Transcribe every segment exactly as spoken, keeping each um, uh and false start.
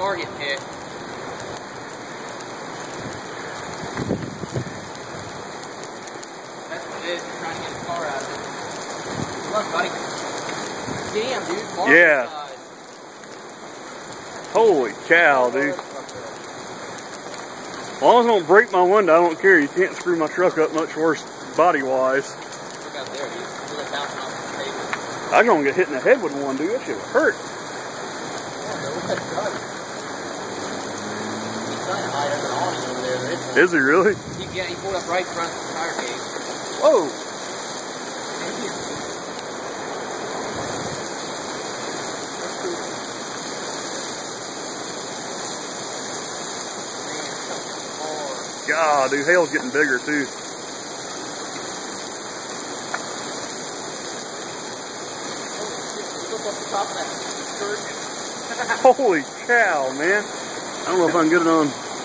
car getting hit. That's what it is. He's trying to get his car out of it. Good luck, buddy. Damn, dude. Marble Yeah. size. Holy cow, dude. As long as I don't break my window, I don't care. You can't screw my truck up much worse body-wise. Look out there, dude. Look at that bouncing off the table. I'm gonna get hit in the head with one, dude. That shit would hurt. Yeah, man, look at that truck. He's trying to hide under the awning over there. There is one. Is he really? He, yeah, he pulled up right in front of the tire case. Whoa. God, dude, hail's getting bigger too. Holy cow, man. I don't know if I can get it on.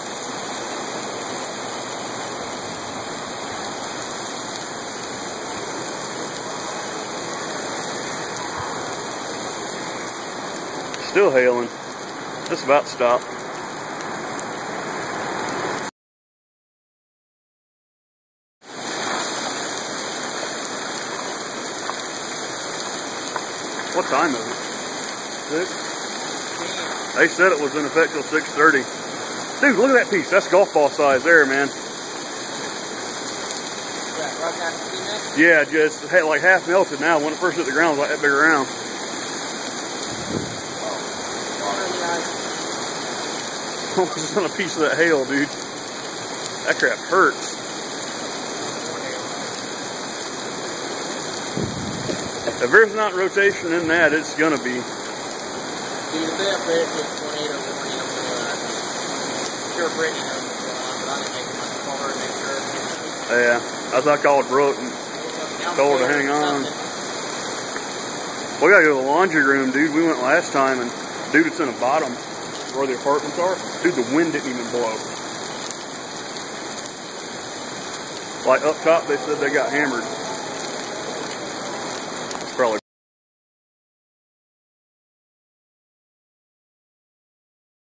Still hailing. Just about stopped. What time is it? Six? They said it was in effect till six thirty. Dude, look at that piece. That's golf ball size there, man. Yeah, right down to that? Yeah, just had like half melted now. When it first hit the ground, it was like that big around. Water in the eyes. Almost on a piece of that hail, dude. That crap hurts. If there's not rotation in that, it's gonna be. Dude, the bit up there is twenty-eight or forty. I'm sure Brittany knows what's going on, but I didn't make much call her to make sure. Yeah, I thought I called Brooke and told her to hang on. We gotta go to the laundry room, dude. We went last time, and dude, it's in the bottom where the apartments are. Dude, the wind didn't even blow. Like up top, they said they got hammered.